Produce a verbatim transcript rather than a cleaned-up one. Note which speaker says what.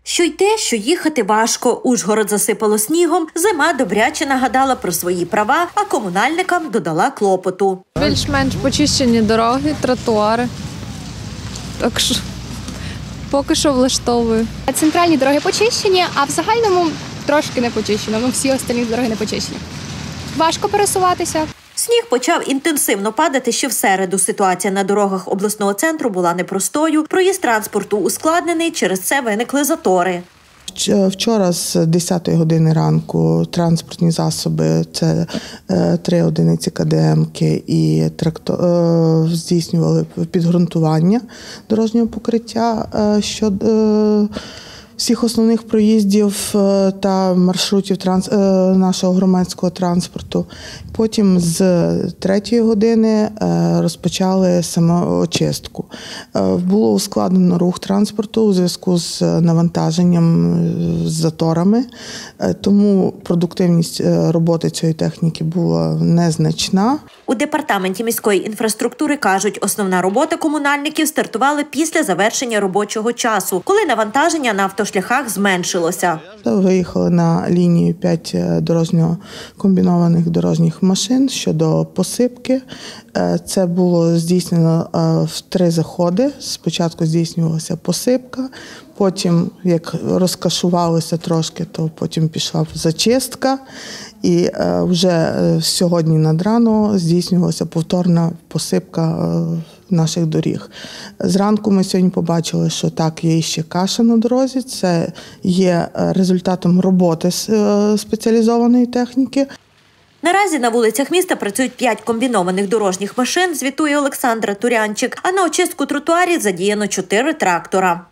Speaker 1: Що йти, що їхати важко. Ужгород засипало снігом, зима добряче нагадала про свої права, а комунальникам додала клопоту.
Speaker 2: Більш-менш почищені дороги, тротуари. Так що поки що влаштовую.
Speaker 3: Центральні дороги почищені, а в загальному трошки не почищено. Ну, всі остальні дороги не почищені. Важко пересуватися.
Speaker 1: Сніг почав інтенсивно падати ще в середу. Ситуація на дорогах обласного центру була непростою. Проїзд транспорту ускладнений, через це виникли затори.
Speaker 4: Вчора з десятої години ранку транспортні засоби, це три одиниці КДМки і трактор, здійснювали підґрунтування дорожнього покриття щодо всіх основних проїздів та маршрутів транс... нашого громадського транспорту. Потім з третьої години розпочали самоочистку. Було ускладнено рух транспорту у зв'язку з навантаженням, з заторами, тому продуктивність роботи цієї техніки була незначна.
Speaker 1: У департаменті міської інфраструктури кажуть, основна робота комунальників стартувала після завершення робочого часу, коли навантаження на автошляхах зменшилося.
Speaker 4: Виїхали на лінію п'ять дорожньо-комбінованих дорожніх машин щодо посипки. Це було здійснено в три заходи. Спочатку здійснювалася посипка, потім, як розкашувалося трошки, то потім пішла зачистка. І вже сьогодні над рано здійснювалася повторна посипка наших доріг. Зранку ми сьогодні побачили, що так, є ще каша на дорозі. Це є результатом роботи спеціалізованої техніки.
Speaker 1: Наразі на вулицях міста працюють п'ять комбінованих дорожніх машин, звітує Олександра Турянчик, а на очистку тротуарів задіяно чотири трактора.